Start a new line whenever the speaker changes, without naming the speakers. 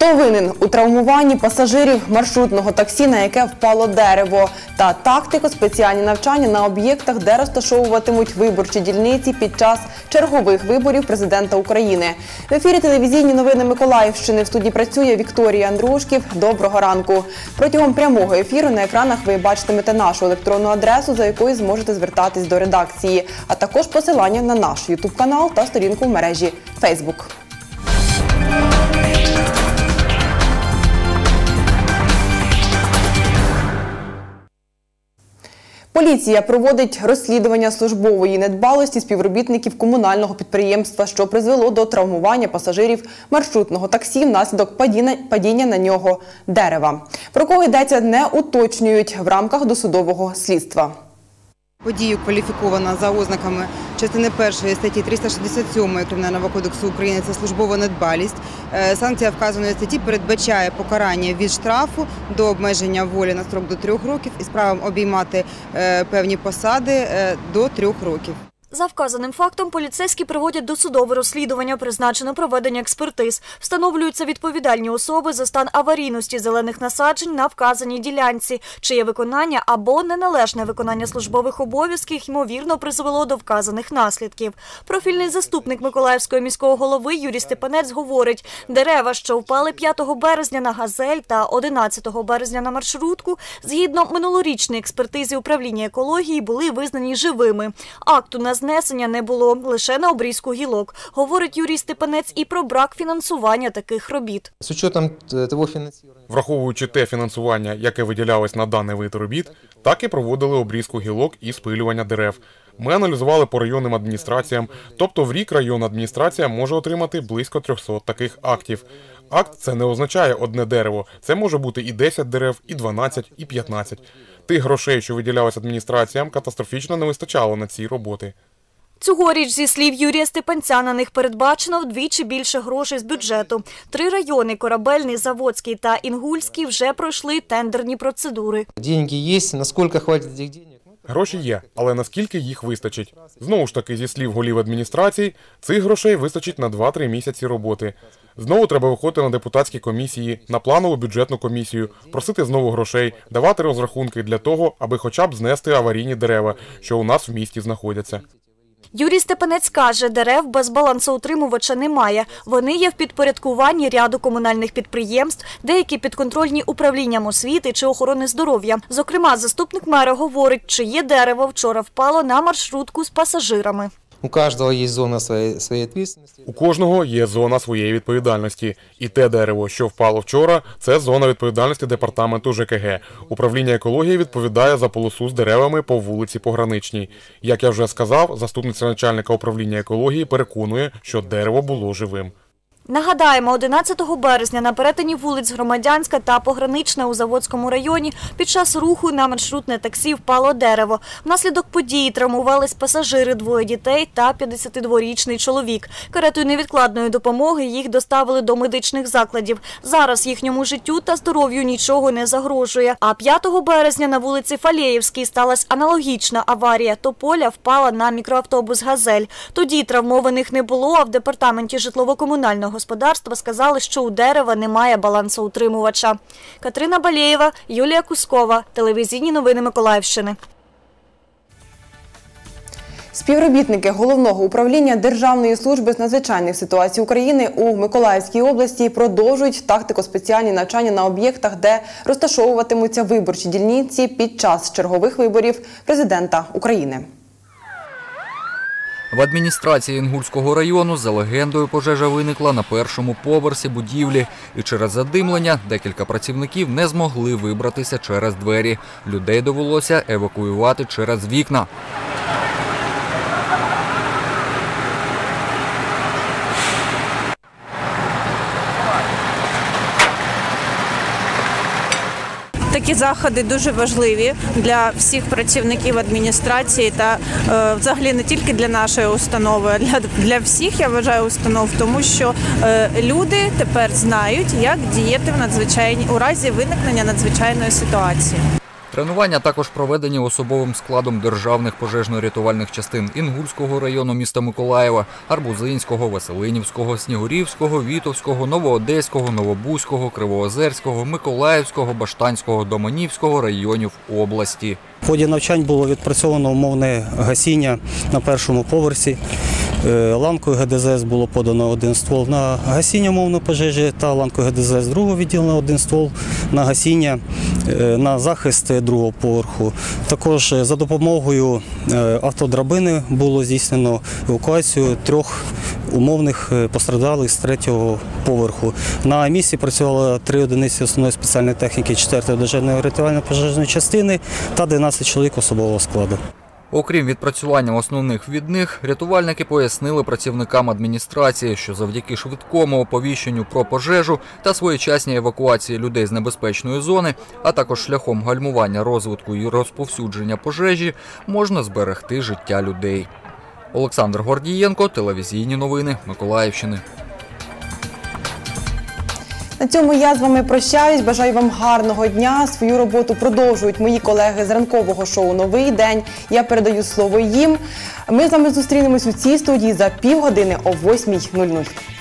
Хто винен у травмуванні пасажирів маршрутного таксі, на яке впало дерево? Та тактико-спеціальні навчання на об'єктах, де розташовуватимуть виборчі дільниці під час чергових виборів президента України. В ефірі телевізійні новини Миколаївщини. В студії працює Вікторія Андрушків. Доброго ранку. Протягом прямого ефіру на екранах ви бачитимете нашу електронну адресу, за якою зможете звертатись до редакції, а також посилання на наш YouTube-канал та сторінку в мережі Facebook. Поліція проводить розслідування службової недбалості співробітників комунального підприємства, що призвело до травмування пасажирів маршрутного таксі внаслідок падіння на нього дерева. Про кого йдеться, не уточнюють в рамках досудового слідства.
Подію кваліфіковано за ознаками частини 1 статті 367 Кримінального кодексу України – це службова недбалість. Санкція вказаної статті передбачає покарання від штрафу до обмеження волі на строк до 3 років із правом обіймати певні посади до 3 років.
За вказаним фактом поліцейські проводять досудове розслідування, призначено проведення експертиз. Встановлюються відповідальні особи за стан аварійності зелених насаджень на вказаній ділянці, чиє виконання або неналежне виконання службових обов'язків ймовірно призвело до вказаних наслідків. Профільний заступник Миколаївського міського голови Юрій Степанець говорить, дерева, що впали 5 березня на «Газель» та 11 березня на маршрутку, згідно минулорічної експертизи управління екології, були визнані живими. Акту на знесення не було, лише на обрізку гілок. Говорить Юрій Степанець і про брак фінансування таких робіт.
Враховуючи те фінансування, яке виділялось на даний вид робіт, так і проводили обрізку гілок і спилювання дерев. Ми аналізували по районним адміністраціям, тобто в рік районна адміністрація може отримати близько 300 таких актів. Акт – це не означає одне дерево, це може бути і 10 дерев, і 12, і 15. Тих грошей, що виділялось адміністраціям, катастрофічно не вистачало на ці роботи.
Цьогоріч, зі слів Юрія Степанця, на них передбачено вдвічі більше грошей з бюджету. 3 райони – Корабельний, Заводський та Інгульський – вже пройшли тендерні процедури.
Деньги є, наскільки хватить цих денег?
Гроші є, але наскільки їх вистачить? Знову ж таки, зі слів голів адміністрацій, цих грошей вистачить на 2-3 місяці роботи. Знову треба виходити на депутатські комісії, на планову бюджетну комісію, просити знову грошей, давати розрахунки для того, аби хоча б знести аварійні дерева, що у нас в місті знаходяться.
Юрій Степанець каже, дерев без балансоутримувача немає. Вони є в підпорядкуванні ряду комунальних підприємств, деякі підконтрольні управлінням освіти чи охорони здоров'я. Зокрема, заступник мера говорить, чиє дерево вчора впало на маршрутку з пасажирами.
У кожного є зона своєї відповідальності.
У кожного є зона своєї відповідальності. І те дерево, що впало вчора, це зона відповідальності департаменту ЖКГ. Управління екології відповідає за полосу з деревами по вулиці Пограничній. Як я вже сказав, заступниця начальника управління екології переконує, що дерево було живим.
Нагадаємо, 11 березня на перетині вулиць Громадянська та Погранична у Заводському районі під час руху на маршрутне таксі впало дерево. Внаслідок події травмувались пасажири, 2 дітей та 52-річний чоловік. Каретою невідкладної допомоги їх доставили до медичних закладів. Зараз їхньому життю та здоров'ю нічого не загрожує. А 5 березня на вулиці Фалєєвській сталася аналогічна аварія. Тополя впала на мікроавтобус «Газель». Тоді травмованих не було, а в департаменті житлово-комунального господарства сказали, що у дерева немає балансоутримувача. Катерина Балєєва, Юлія Кускова. Телевізійні новини Миколаївщини.
Співробітники Головного управління Державної служби з надзвичайних ситуацій України у Миколаївській області продовжують тактико-спеціальні навчання на об'єктах, де розташовуватимуться виборчі дільниці під час чергових виборів президента України.
В адміністрації Інгульського району за легендою пожежа виникла на першому поверсі будівлі. І через задимлення декілька працівників не змогли вибратися через двері. Людей довелося евакуювати через вікна.
Такі заходи дуже важливі для всіх працівників адміністрації та взагалі не тільки для нашої установи, а для всіх, я вважаю, установ, тому що люди тепер знають, як діяти у разі виникнення надзвичайної ситуації.
Тренування також проведені особовим складом державних пожежно-рятувальних частин Інгульського району міста Миколаєва, Арбузинського, Веселинівського, Снігурівського, Вітовського, Новоодеського, Новобузького, Кривоозерського, Миколаївського, Баштанського, Доманівського районів області.
В ході навчань було відпрацьовано умовне гасіння на першому поверсі. Ланкою ГДЗС було подано один ствол на гасіння умовної пожежі та ланкою ГДЗС другого відділення один ствол на гасіння, на захист другого поверху. Також за допомогою автодрабини було здійснено евакуацію 3 умовних постраждалих з 3-го поверху. На місці працювало 3 одиниці основної спеціальної техніки 4-ї державної рятувально-пожежної частини та 12 чоловік особового складу.
Окрім відпрацювання основних від них, рятувальники пояснили працівникам адміністрації, що завдяки швидкому оповіщенню про пожежу та своєчасній евакуації людей з небезпечної зони, а також шляхом гальмування розвитку і розповсюдження пожежі, можна зберегти життя людей. Олександр Гордієнко, телевізійні новини Миколаївщини.
На цьому я з вами прощаюсь. Бажаю вам гарного дня. Свою роботу продовжують мої колеги з ранкового шоу «Новий день». Я передаю слово їм. Ми з вами зустрінемось у цій студії за півгодини о 8:00.